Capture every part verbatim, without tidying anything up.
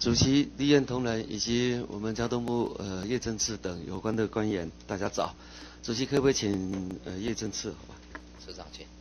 主席李彦同仁以及我们交通部呃叶政次等有关的官员，大家早。主席可不可以请呃叶政次，好吧？ 市长请。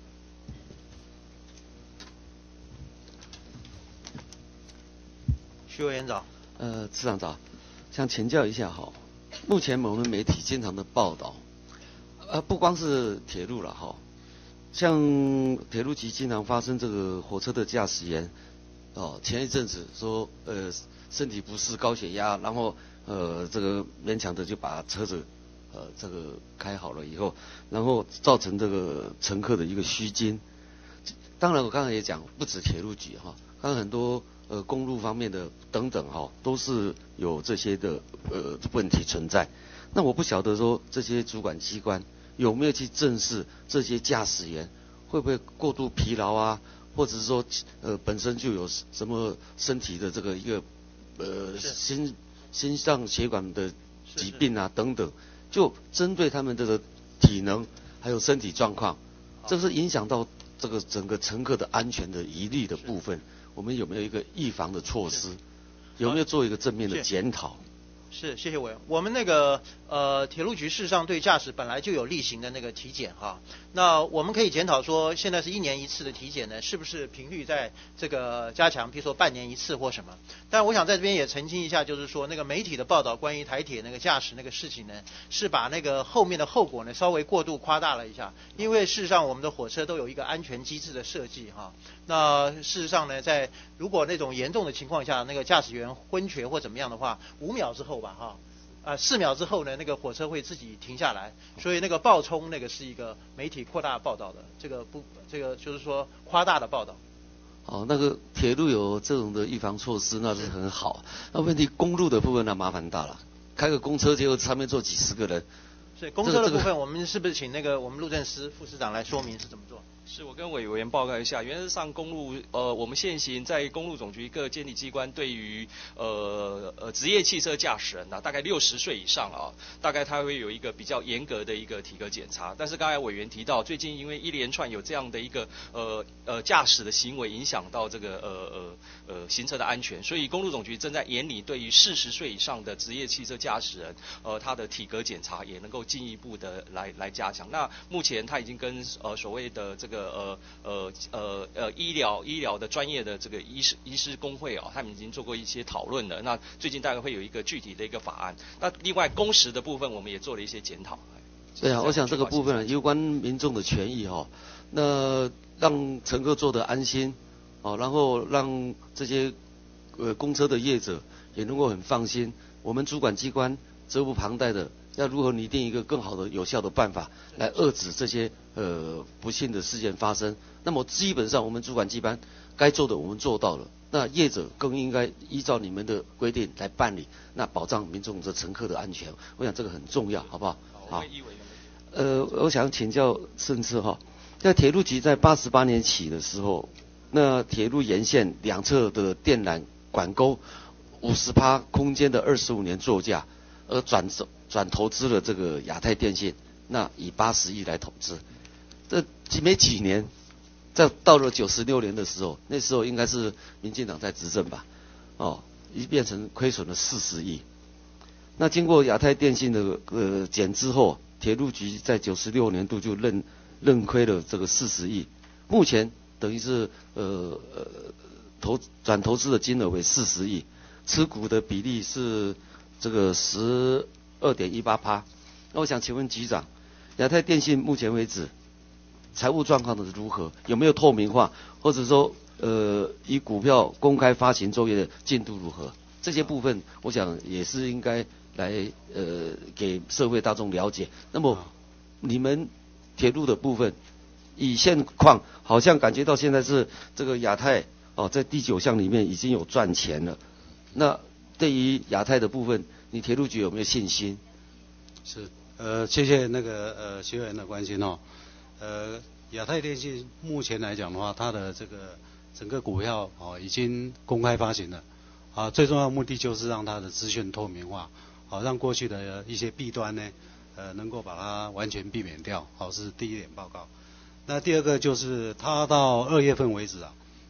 徐委员早。 呃，市长早。想请教一下哈，目前我们媒体经常的报道，呃，不光是铁路了哈，像铁路局经常发生这个火车的驾驶员。哦，前一阵子说，呃，身体不适、高血压，然后呃，这个勉强的就把车子，呃，这个开好了以后，然后造成这个乘客的一个虚惊。当然，我刚才也讲，不止铁路局哈，刚刚很多呃公路方面的等等哈，都是有这些的呃问题存在。那我不晓得说这些主管机关有没有去正视这些驾驶员会不会过度疲劳啊？或者是说，呃，本身就有什么身体的这个一个，呃，心心脏血管的疾病啊等等，就针对他们这个体能还有身体状况，这是影响到这个整个乘客的安全的疑虑的部分，我们有没有一个预防的措施？有没有做一个正面的检讨？ 是，谢谢委员。我们那个呃铁路局事实上对驾驶本来就有例行的那个体检哈。那我们可以检讨说，现在是一年一次的体检呢，是不是频率在这个加强？比如说半年一次或什么？但我想在这边也澄清一下，就是说那个媒体的报道关于台铁那个驾驶那个事情呢，是把那个后面的后果呢稍微过度夸大了一下。因为事实上我们的火车都有一个安全机制的设计哈。那事实上呢，在如果那种严重的情况下，那个驾驶员昏厥或怎么样的话，五秒之后吧哈。啊，四秒之后呢，那个火车会自己停下来，所以那个爆冲那个是一个媒体扩大报道的，这个不，这个就是说夸大的报道。 哦，那个铁路有这种的预防措施，那是很好。那问题公路的部分那麻烦大了，开个公车结果上面坐几十个人。 所以公车的部分，我们是不是请那个我们路政司副司长来说明是怎么做？ 是我跟委员报告一下，原则上公路呃，我们现行在公路总局各监理机关对于呃呃职业汽车驾驶人呐、啊，大概六十岁以上啊，大概他会有一个比较严格的一个体格检查。但是刚才委员提到，最近因为一连串有这样的一个呃呃驾驶的行为影响到这个呃呃呃行车的安全，所以公路总局正在严厉对于四十岁以上的职业汽车驾驶人，呃他的体格检查也能够进一步的来来加强。那目前他已经跟呃所谓的这个呃呃呃呃医疗医疗的专业的这个医师医师工会啊，他们已经做过一些讨论了。那最近大概会有一个具体的一个法案。那另外工时的部分，我们也做了一些检讨。 对啊，我想这个部分有关民众的权益哈、哦，那让乘客坐得安心，哦，然后让这些呃公车的业者也能够很放心。我们主管机关责无旁贷的。要如何拟定一个更好的、有效的办法来遏制这些呃不幸的事件发生？那么基本上我们主管机关该做的我们做到了，那业者更应该依照你们的规定来办理，那保障民众的乘客的安全。我想这个很重要，好不好？好。呃，我想请教甚至哈，在铁路局在八十八年起的时候，那铁路沿线两侧的电缆管沟五十趴空间的二十五年作价，而转手。转投资了这个亚太电信，那以八十亿来投资，这没几年，在到了九十六年的时候，那时候应该是民进党在执政吧，哦，一变成亏损了四十亿。那经过亚太电信的呃减资后，铁路局在九十六年度就认认亏了这个四十亿，目前等于是呃呃投转投资的金额为四十亿，持股的比例是这个十。二点一八趴，那我想请问局长，亚太电信目前为止财务状况的如何？有没有透明化？或者说，呃，以股票公开发行作业的进度如何？这些部分，我想也是应该来呃给社会大众了解。那么，你们铁路的部分，以现况好像感觉到现在是这个亚太哦，在第九项里面已经有赚钱了。那对于亚太的部分，你铁路局有没有信心？ 是，呃，谢谢那个呃学员的关心哦。呃，亚太电信目前来讲的话，它的这个整个股票哦已经公开发行了，啊，最重要的目的就是让它的资讯透明化，好、啊、让过去的一些弊端呢，呃，能够把它完全避免掉，好、啊、是第一点报告。那第二个就是它到二月份为止啊，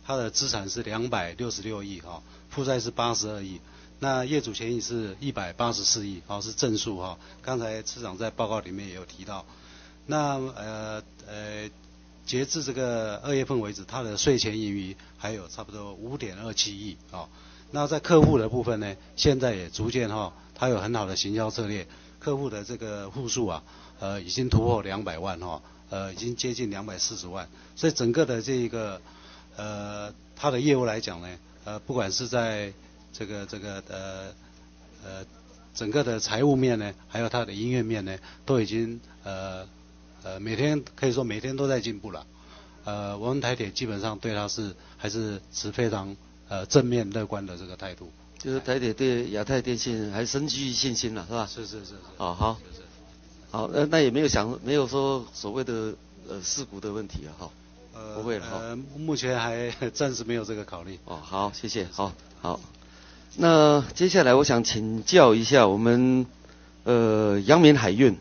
它的资产是两百六十六亿哈，负债是八十二亿。那业主权益是一百八十四亿，好是正数哈。刚才市长在报告里面也有提到。那呃呃，截至这个二月份为止，它的税前盈余还有差不多五点二七亿啊。那在客户的部分呢，现在也逐渐哈，它有很好的行销策略，客户的这个户数啊，呃已经突破两百万哈，呃已经接近两百四十万。所以整个的这个呃它的业务来讲呢，呃不管是在这个这个呃呃整个的财务面呢，还有它的营运面呢，都已经呃呃每天可以说每天都在进步了。呃，我们台铁基本上对它是还是持非常呃正面乐观的这个态度。 就是台铁对亚太电信还深具信心了，是吧？ 是是是是。 哦好， 是是好，那那也没有想没有说所谓的呃事故的问题啊，哈。 呃不会了哈。 呃，目前还暂时没有这个考虑。 哦，好，谢谢，好好。那接下来我想请教一下我们呃阳明海运，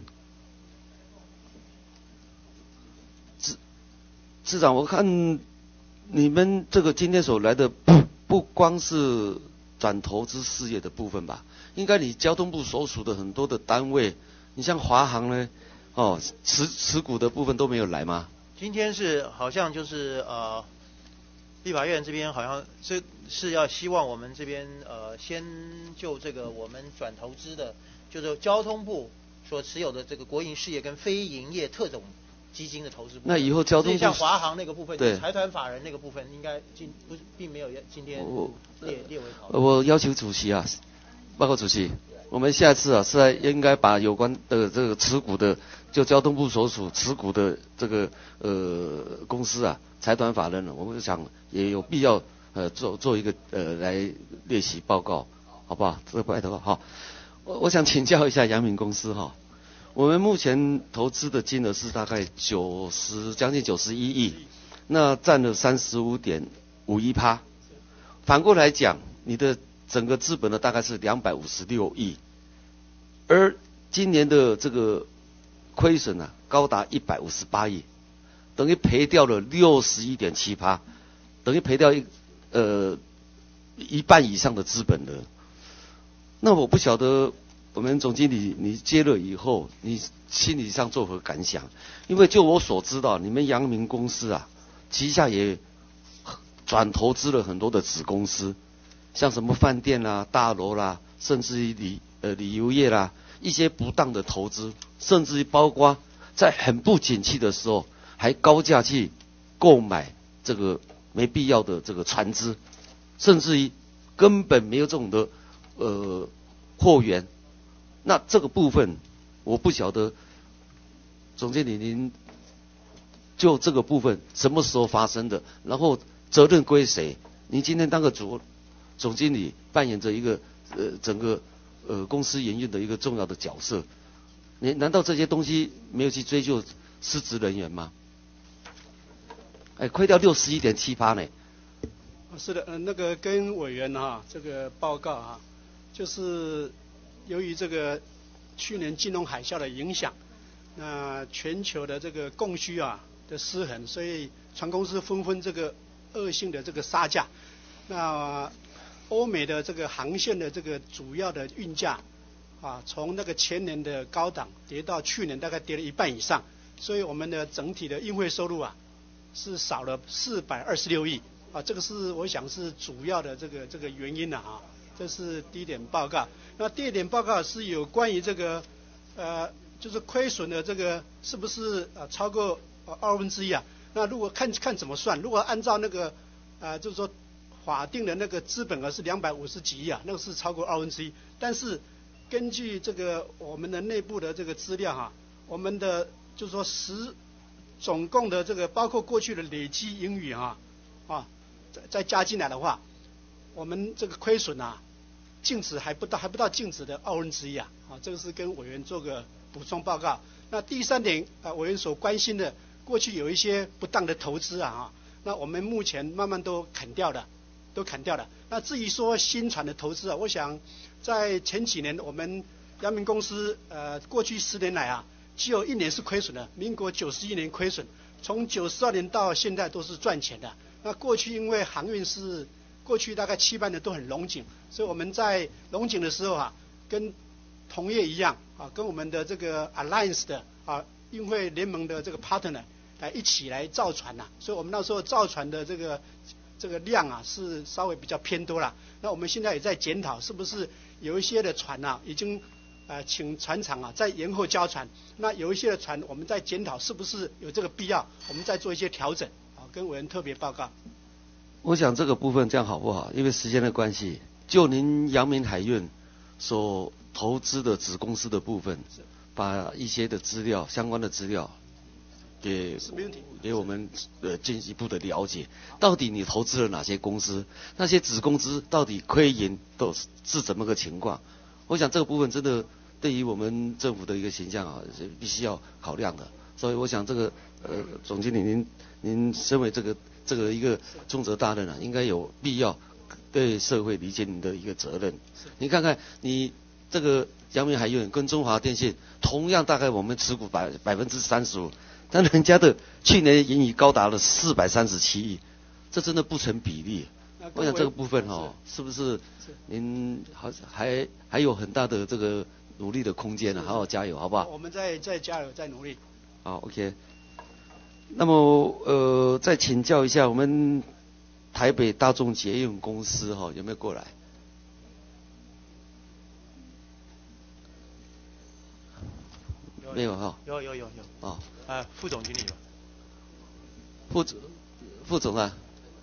市市长，我看你们这个今天所来的不不光是转投资事业的部分吧，应该你交通部所属的很多的单位，你像华航呢，哦持持股的部分都没有来吗？ 今天是好像就是呃。立法院这边好像是是要希望我们这边呃先就这个我们转投资的，就是交通部所持有的这个国营事业跟非营业特种基金的投资部分。 那以后交通部像华航那个部分， 对财团法人那个部分，应该今不是并没有今天列列为考虑。 我要求主席啊，报告主席，我们下次啊是在应该把有关的这个持股的，就交通部所属持股的这个呃公司啊。财团法人呢，我们想也有必要呃做做一个呃来列席报告，好不好？这个拜托好。我我想请教一下阳明公司哈，我们目前投资的金额是大概九十将近九十一亿，那占了三十五点五一趴。反过来讲，你的整个资本呢大概是两百五十六亿，而今年的这个亏损呢高达一百五十八亿。等于赔掉了六十一点七趴，等于赔掉一呃一半以上的资本了。那我不晓得我们总经理你接了以后，你心理上作何感想？因为就我所知道，你们阳明公司啊，旗下也转投资了很多的子公司，像什么饭店啦、大楼啦，甚至于旅呃旅游业啦，一些不当的投资，甚至于包括在很不景气的时候。还高价去购买这个没必要的这个船只，甚至于根本没有这种的呃货源。那这个部分我不晓得，总经理您就这个部分什么时候发生的，然后责任归谁？您今天当个主总经理，扮演着一个呃整个呃公司营运的一个重要的角色，你难道这些东西没有去追究失职人员吗？哎，亏掉六十一点七趴呢。 是的，嗯，那个跟委员哈，这个报告哈，就是由于这个去年金融海啸的影响，那全球的这个供需啊的失衡，所以船公司纷纷这个恶性的这个杀价。那欧美的这个航线的这个主要的运价啊，从那个前年的高档跌到去年大概跌了一半以上，所以我们的整体的运费收入啊。是少了四百二十六亿啊，这个是我想是主要的这个这个原因了啊，这是第一点报告。那第二点报告是有关于这个呃，就是亏损的这个是不是呃超过二分之一啊？那如果看看怎么算，如果按照那个呃就是说法定的那个资本额是两百五十几亿啊，那个是超过二分之一。但是根据这个我们的内部的这个资料哈、啊，我们的就是说十。总共的这个包括过去的累积盈余啊，啊，再再加进来的话，我们这个亏损啊，净值还不到还不到净值的二分之一啊，啊，这个是跟委员做个补充报告。那第三点啊，委员所关心的，过去有一些不当的投资啊，那我们目前慢慢都砍掉了，都砍掉了。那至于说新船的投资啊，我想在前几年我们阳明公司呃过去十年来啊。只有一年是亏损的，民国九十一年亏损，从九十二年到现在都是赚钱的。 那过去因为航运是过去大概七班的都很龙井，所以我们在龙井的时候啊，跟同业一样啊，跟我们的这个 Alliance 的啊运会联盟的这个 partner 来一起来造船呐、啊，所以我们那时候造船的这个这个量啊是稍微比较偏多了。那我们现在也在检讨，是不是有一些的船啊已经呃请船厂啊在延后交船，那有一些的船我们在检讨是不是有这个必要，我们再做一些调整啊，跟委员特别报告。 我想这个部分这样好不好？因为时间的关系，就您阳明海运所投资的子公司的部分，把一些的资料相关的资料给给我们呃进一步的了解，到底你投资了哪些公司，那些子公司到底亏盈都是怎么个情况？我想这个部分真的对于我们政府的一个形象啊，是必须要考量的。所以我想这个呃总经理您您身为这个这个一个重责大任啊，应该有必要对社会理解您的一个责任。你看看你这个阳明海运跟中华电信同样大概我们持股百百分之三十五。但人家的去年盈余高达了四百三十七亿，这真的不成比例。我想这个部分哦，是不是您好还还有很大的这个努力的空间呢、啊？好好加油，好不好？ 我们再再加油，再努力。 好 ，OK。那么呃，再请教一下我们台北大众捷运公司哈、哦，有没有过来？没有哈？ 有有有有。 哦。 啊，副总经理吧。 副总，副总啊。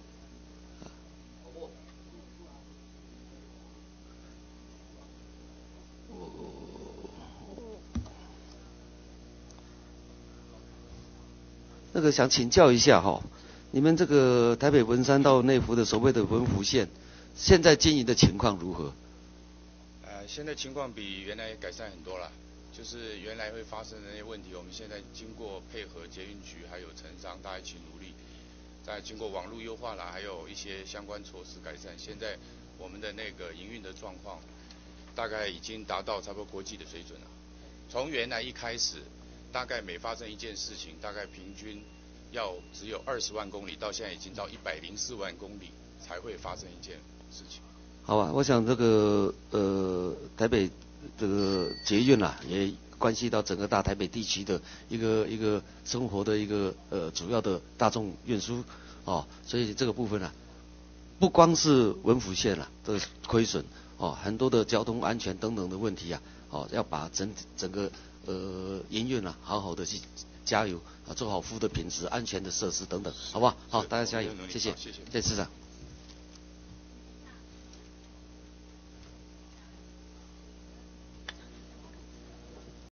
那个想请教一下哈、哦，你们这个台北文山到内湖的所谓的文湖线，现在经营的情况如何？ 呃，现在情况比原来改善很多了。就是原来会发生的那些问题，我们现在经过配合捷运局还有城商大家一起努力，再经过网络优化啦，还有一些相关措施改善，现在我们的那个营运的状况，大概已经达到差不多国际的水准了。从原来一开始，大概每发生一件事情，大概平均要只有二十万公里，到现在已经到一百零四万公里才会发生一件事情。 好吧，我想这个呃台北。这个捷运啊，也关系到整个大台北地区的一个一个生活的一个呃主要的大众运输哦，所以这个部分啊，不光是文湖线啊的亏损哦，很多的交通安全等等的问题啊，哦要把整整个呃营运啊好好的去加油啊，做好服务的品质、安全的设施等等，好不好？好，大家加油，谢谢，谢谢市长。